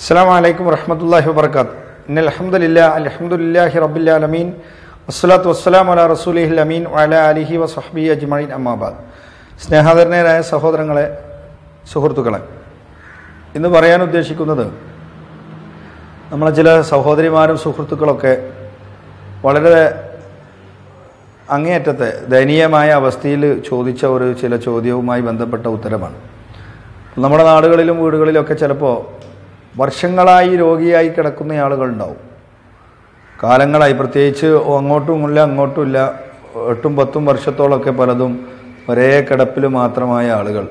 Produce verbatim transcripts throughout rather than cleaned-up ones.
അസ്സലാമു അലൈക്കും വറഹ്മത്തുള്ളാഹി വബറകാതുഹു. ഇന്നൽ ഹംദുലില്ലാഹി അൽഹംദുലില്ലാഹി റബ്ബിൽ ആലമീൻ വസ്സലാത്തു വസ്സലാമു അലാ റസൂലിഹിൽ അമീൻ വഅലാ ആലിഹി വസഹ്ബിഹി അജ്മഈൻ അമ്മാ ബഅദ്. സ്നേഹാദരണീയരായ സഹോദരങ്ങളെ, സുഹൃത്തുക്കളെ, ഇന്ന് പറയാൻ ഉദ്ദേശിക്കുന്നത് നമ്മളെ ചില സഹോദരിമാരും സുഹൃത്തുക്കളൊക്കെ വളരെ അങ്ങേയറ്റത്തെ ദയനീയമായ അവസ്ഥയിൽ ചോദിച്ച ഒരു ചില ചോദ്യവുമായി ബന്ധപ്പെട്ട ഉത്തരമാണ്. നമ്മുടെ നാടുകളിലും വീടുകളിലൊക്കെ ചിലപ്പോൾ വർഷങ്ങളായി രോഗിയായി കിടക്കുന്ന ആളുകളുണ്ടാവും. കാലങ്ങളായി, പ്രത്യേകിച്ച് അങ്ങോട്ടും ഇല്ല അങ്ങോട്ടും ഇല്ല, എട്ടും പത്തും വർഷത്തോളമൊക്കെ പലതും ഒരേ കിടപ്പിൽ മാത്രമായ ആളുകൾ,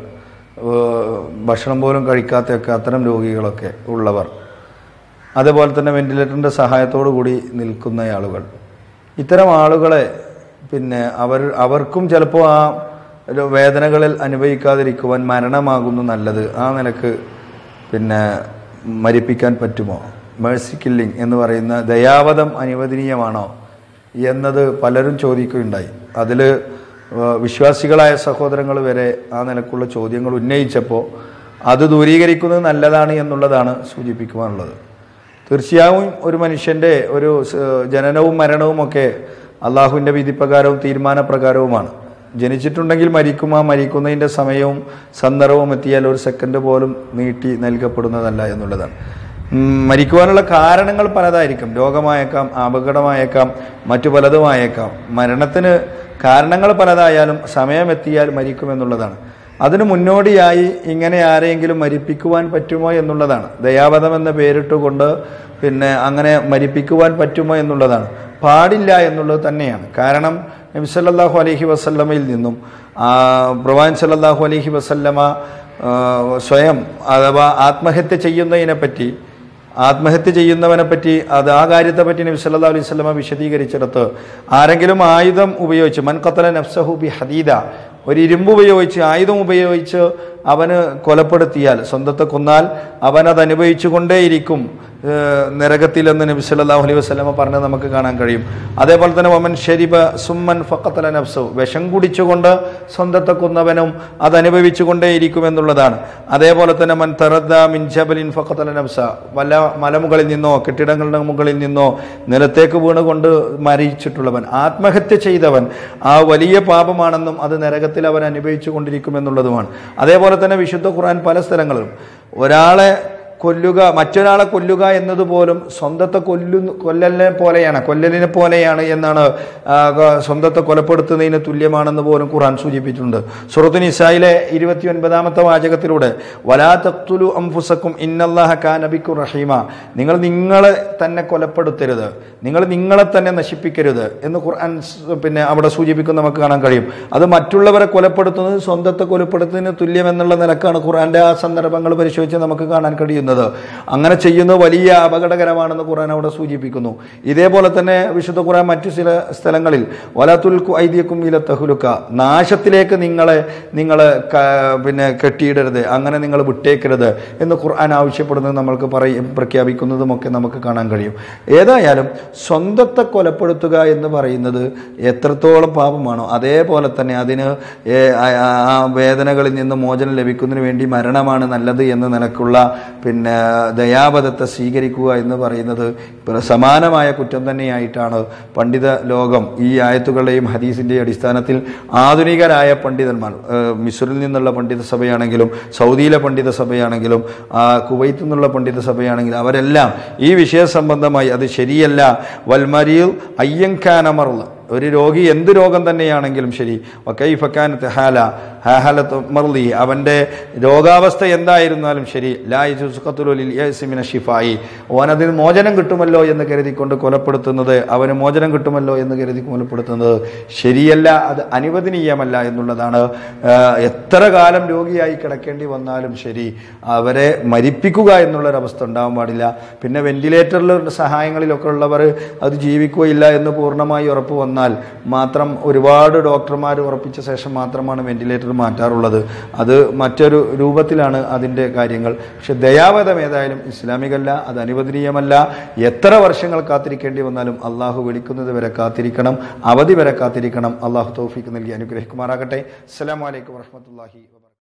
ഭക്ഷണം പോലും കഴിക്കാത്തൊക്കെ അത്തരം രോഗികളൊക്കെ ഉള്ളവർ, അതുപോലെ തന്നെ വെന്റിലേറ്ററിൻ്റെ സഹായത്തോടു കൂടി നിൽക്കുന്ന ആളുകൾ, ഇത്തരം ആളുകളെ പിന്നെ അവർ അവർക്കും ചിലപ്പോൾ ആ വേദനകളിൽ അനുഭവിക്കാതിരിക്കുവാൻ മരണമാകുന്നു നല്ലത്. ആ നിലക്ക് പിന്നെ മരിപ്പിക്കാൻ പറ്റുമോ? മേഴ്സി കില്ലിങ് എന്ന് പറയുന്ന ദയാവധം അനുവദനീയമാണോ എന്നത് പലരും ചോദിക്കുകയുണ്ടായി. അതിൽ വിശ്വാസികളായ സഹോദരങ്ങൾ വരെ ആ നിലക്കുള്ള ചോദ്യങ്ങൾ ഉന്നയിച്ചപ്പോൾ അത് ദൂരീകരിക്കുന്നത് നല്ലതാണ് എന്നുള്ളതാണ് സൂചിപ്പിക്കുവാനുള്ളത്. തീർച്ചയായും ഒരു മനുഷ്യൻ്റെ ഒരു ജനനവും മരണവും ഒക്കെ അള്ളാഹുവിൻ്റെ വിധിപ്രകാരവും തീരുമാനപ്രകാരവുമാണ്. ജനിച്ചിട്ടുണ്ടെങ്കിൽ മരിക്കും. ആ മരിക്കുന്നതിൻ്റെ സമയവും സന്ദർഭവും എത്തിയാൽ ഒരു സെക്കൻഡ് പോലും നീട്ടി നൽകപ്പെടുന്നതല്ല എന്നുള്ളതാണ്. മരിക്കുവാനുള്ള കാരണങ്ങൾ പലതായിരിക്കും. രോഗമായേക്കാം, അപകടമായേക്കാം, മറ്റു പലതുമായേക്കാം. മരണത്തിന് കാരണങ്ങൾ പലതായാലും സമയമെത്തിയാൽ മരിക്കുമെന്നുള്ളതാണ്. അതിനു മുന്നോടിയായി ഇങ്ങനെ ആരെയെങ്കിലും മരിപ്പിക്കുവാൻ പറ്റുമോ എന്നുള്ളതാണ്. ദയാവധം എന്ന പേരിട്ടുകൊണ്ട് പിന്നെ അങ്ങനെ മരിപ്പിക്കുവാൻ പറ്റുമോ എന്നുള്ളതാണ്. പാടില്ല എന്നുള്ളത് തന്നെയാണ്. കാരണം നബി സല്ലല്ലാഹു അലൈഹി വസല്ലമയിൽ നിന്നും പ്രവാചകൻ സല്ലല്ലാഹു അലൈഹി വസല്ലമ സ്വയം അഥവാ ആത്മഹത്യ ചെയ്യുന്നതിനെ പറ്റി ആത്മഹത്യ ചെയ്യുന്നവനെ പറ്റി അത് ആ കാര്യത്തെ പറ്റി നബി സല്ലല്ലാഹു അലൈഹി വസല്ലമ വിശദീകരിച്ചിടത്ത്, ആരെങ്കിലും ആയുധം ഉപയോഗിച്ച് മൻ ഖതല നഫ്സഹു ബി ഹദീദ, ഒരു ഇരുമ്പ് ഉപയോഗിച്ച് ആയുധം ഉപയോഗിച്ച് അവന് കൊലപ്പെടുത്തിയാൽ, സ്വന്തത്തെ കൊന്നാൽ അവനത് അനുഭവിച്ചു കൊണ്ടേയിരിക്കും നരകത്തിലെന്ന് നബി സല്ലല്ലാഹു അലൈഹി വസല്ലമ പറഞ്ഞത് നമുക്ക് കാണാൻ കഴിയും. അതേപോലെ തന്നെ വമൻ ശരിബ സുമ്മൻ ഫഖതല നഫ്സഹു, വിഷം കുടിച്ചുകൊണ്ട് സ്വന്തത്തെ കൊന്നവനും അത് അനുഭവിച്ചു കൊണ്ടേയിരിക്കും എന്നുള്ളതാണ്. അതേപോലെ തന്നെ മൻ തറദ്ദ മിൻ ജബലിൻ ഫഖതല നഫ്സ, വല്ല മലമുകളിൽ നിന്നോ കെട്ടിടങ്ങളുടെ മുകളിൽ നിന്നോ നിലത്തേക്ക് വീണുകൊണ്ട് മരിച്ചിട്ടുള്ളവൻ, ആത്മഹത്യ ചെയ്തവൻ, ആ വലിയ പാപമാണെന്നും അത് നരകത്തിൽ അവൻ അനുഭവിച്ചു കൊണ്ടിരിക്കുമെന്നുള്ളതുമാണ്. അതേപോലെ തന്നെ വിശുദ്ധ ഖുർആൻ പല സ്ഥലങ്ങളിലും ഒരാളെ കൊല്ലുക, മറ്റൊരാളെ കൊല്ലുക എന്നതുപോലും സ്വന്തത്തെ കൊല്ലു കൊല്ലലിനെ പോലെയാണ് കൊല്ലലിനെ പോലെയാണ് എന്നാണ്, സ്വന്തത്തെ കൊലപ്പെടുത്തുന്നതിന് തുല്യമാണെന്ന് പോലും ഖുർആൻ സൂചിപ്പിച്ചിട്ടുണ്ട്. സൂറത്തു നിസായിലെ ഇരുപത്തി ഒൻപതാമത്തെ വാചകത്തിലൂടെ വലാ തഖ്തുലു അൻഫുസക്കും ഇന്നല്ലാഹ കാന ബിക്കും റഹീമ, നിങ്ങൾ നിങ്ങളെ തന്നെ കൊലപ്പെടുത്തരുത്, നിങ്ങൾ നിങ്ങളെ തന്നെ നശിപ്പിക്കരുത് എന്ന് ഖുർആൻ പിന്നെ അവിടെ സൂചിപ്പിക്കുന്ന നമുക്ക് കാണാൻ കഴിയും. അത് മറ്റുള്ളവരെ കൊലപ്പെടുത്തുന്നത് സ്വന്തത്തെ കൊലപ്പെടുത്തുന്നതിന് തുല്യമെന്നുള്ള നിലക്കാണ് ഖുർആന്റെ ആ സന്ദർഭങ്ങൾ പരിശോധിച്ച് നമുക്ക് കാണാൻ കഴിയുന്നത്. അങ്ങനെ ചെയ്യുന്നത് വലിയ അപകടകരമാണെന്ന് ഖുർആൻ അവിടെ സൂചിപ്പിക്കുന്നു. ഇതേപോലെ തന്നെ വിശുദ്ധ ഖുർആൻ മറ്റു ചില സ്ഥലങ്ങളിൽ വലാ തുൽഖു ഐദിയക്കും ഇല തഹ്ലുക, നാശത്തിലേക്ക് നിങ്ങളെ നിങ്ങൾ പിന്നെ കെട്ടിയിടരുത്, അങ്ങനെ നിങ്ങൾ വിട്ടേക്കരുത് എന്ന് ഖുർആൻ ആവശ്യപ്പെടുന്നത് നമ്മൾക്ക് പറയും പ്രഖ്യാപിക്കുന്നതുമൊക്കെ നമുക്ക് കാണാൻ കഴിയും. ഏതായാലും സ്വന്തത്തെ കൊലപ്പെടുത്തുക എന്ന് പറയുന്നത് എത്രത്തോളം പാപമാണോ അതേപോലെ തന്നെ അതിന് ആ വേദനകളിൽ നിന്ന് മോചനം ലഭിക്കുന്നതിന് വേണ്ടി മരണമാണ് നല്ലത് എന്ന നിലക്കുള്ള പിന്നെ ദയാവധത്തെ സ്വീകരിക്കുക എന്ന് പറയുന്നത് സമാനമായ കുറ്റം തന്നെയായിട്ടാണ് പണ്ഡിത ലോകം ഈ ആയത്തുകളുടെയും ഹദീസിൻ്റെയും അടിസ്ഥാനത്തിൽ ആധുനികരായ പണ്ഡിതന്മാർ, മിസ്രിൽ നിന്നുള്ള പണ്ഡിത സഭയാണെങ്കിലും സൗദിയിലെ പണ്ഡിത സഭയാണെങ്കിലും കുവൈത്തിൽ നിന്നുള്ള പണ്ഡിത സഭയാണെങ്കിലും അവരെല്ലാം ഈ വിഷയ സംബന്ധമായി അത് ശരിയല്ല, വൽമരീൽ അയ്യങ്കാനമർള്, ഒരു രോഗി എന്ത് രോഗം തന്നെയാണെങ്കിലും ശരി, വക്കൈഫക്കാനത്ത് ഹാല ഹാലത്ത് മർലി, അവൻ്റെ രോഗാവസ്ഥ എന്തായിരുന്നാലും ശരി, ലാ യജുസ്ഖത്തുലുൽ യസ്മിന ഷിഫായി, ഓനതിന് മോചനം കിട്ടുമല്ലോ എന്ന് കരുതിക്കൊണ്ട് കൊലപ്പെടുത്തുന്നത്, അവന് മോചനം കിട്ടുമല്ലോ എന്ന് കരുതി കൊലപ്പെടുത്തുന്നത് ശരിയല്ല, അത് അനുവദനീയമല്ല എന്നുള്ളതാണ്. എത്ര കാലം രോഗിയായി കിടക്കേണ്ടി വന്നാലും ശരി, അവരെ മരിപ്പിക്കുക എന്നുള്ളൊരവസ്ഥ ഉണ്ടാവാൻ പാടില്ല. പിന്നെ വെന്റിലേറ്ററിലുള്ള സഹായങ്ങളിലൊക്കെ ഉള്ളവർ അത് ജീവിക്കുകയില്ല എന്ന് പൂർണ്ണമായി ഉറപ്പ് വന്നാൽ മാത്രം ഒരുപാട് ഡോക്ടർമാർ ഉറപ്പിച്ച ശേഷം മാത്രമാണ് വെന്റിലേറ്റർ മാറ്റാറുള്ളത്. അത് മറ്റൊരു രൂപത്തിലാണ് അതിൻ്റെ കാര്യങ്ങൾ. പക്ഷെ ദയാവധം ഏതായാലും ഇസ്ലാമികല്ല, അത് അനുവദനീയമല്ല. എത്ര വർഷങ്ങൾ കാത്തിരിക്കേണ്ടി വന്നാലും അള്ളാഹു വിളിക്കുന്നത് വരെ കാത്തിരിക്കണം, അവധി വരെ കാത്തിരിക്കണം. അള്ളാഹു തൗഫീഖ് നൽകി അനുഗ്രഹിക്കുമാറാകട്ടെ. അസ്സലാമു അലൈക്കും വറഹ്മത്തുള്ളാഹി വബറകാതുഹു.